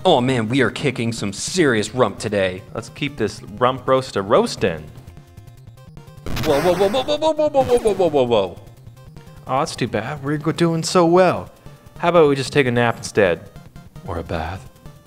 Oh man, we are kicking some serious rump today. Let's keep this rump roast a roastin'. Whoa, whoa, whoa, whoa, whoa, whoa, whoa, whoa, whoa, whoa, whoa, whoa. Oh, that's too bad. We're doing so well. How about we just take a nap instead? Or a bath?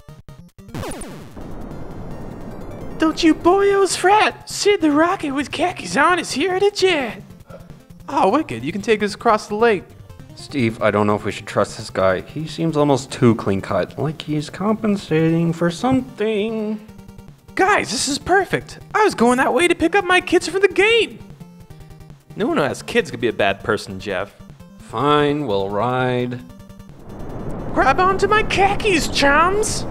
Don't you boyos fret! Sid the Rocket with khakis on is here at a jet! Oh, wicked. You can take us across the lake. Steve, I don't know if we should trust this guy. He seems almost too clean cut, like he's compensating for something. Guys, this is perfect. I was going that way to pick up my kids from the gate. No one who has kids could be a bad person, Geoff. Fine, we'll ride. Grab onto my khakis, chums!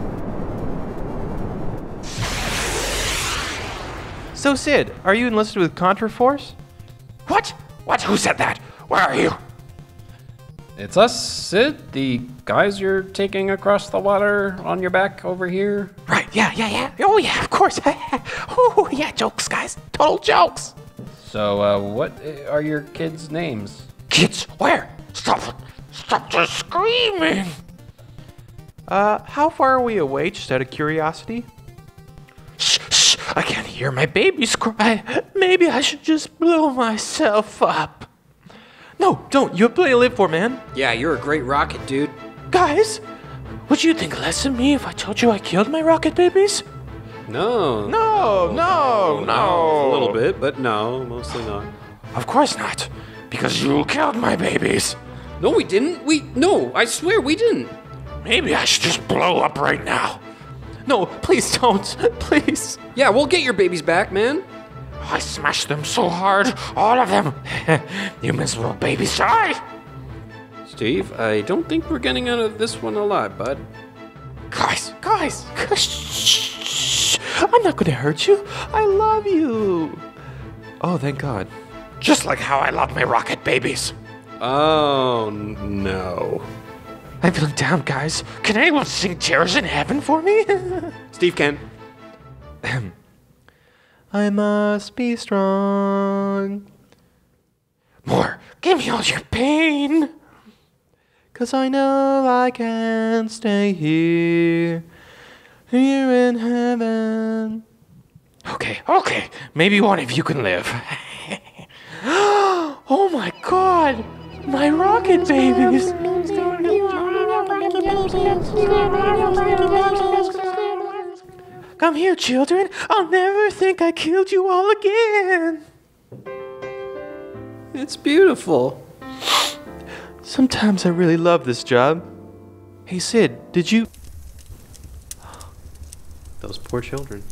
So, Sid, are you enlisted with Contra Force? What? What? Who said that? Where are you? It's us, Sid, the guys you're taking across the water on your back over here. Right, yeah. Oh, yeah, of course. Oh, yeah, jokes, guys. Total jokes. So, what are your kids' names? Kids, where? Stop just screaming. How far are we away, just out of curiosity? Shh, I can't hear my babies cry. Maybe I should just blow myself up. No, don't. You have plenty to live for, man. Yeah, you're a great rocket, dude. Guys, would you think less of me if I told you I killed my rocket babies? No. No. A little bit, but no, mostly not. Of course not, because you killed my babies. No, we didn't. No, I swear we didn't. Maybe I should just blow up right now. No, please don't. Please. Yeah, we'll get your babies back, man. I smashed them so hard, all of them. You miserable babies, die! Steve, I don't think we're getting out of this one alive, bud. Guys, Shh. I'm not gonna hurt you. I love you. Oh, thank God. just like how I love my rocket babies. Oh, no. I'm feeling down, guys. Can anyone sing Tears in Heaven for me? Steve can. I must be strong. More. Give me all your pain. 'Cause I know I can't stay here in heaven. Okay. Maybe one of you can live. Oh my God. My rocket babies. Come here, children. I'll never think I killed you all again. It's beautiful. Sometimes I really love this job. Hey, Sid, did you... Those poor children.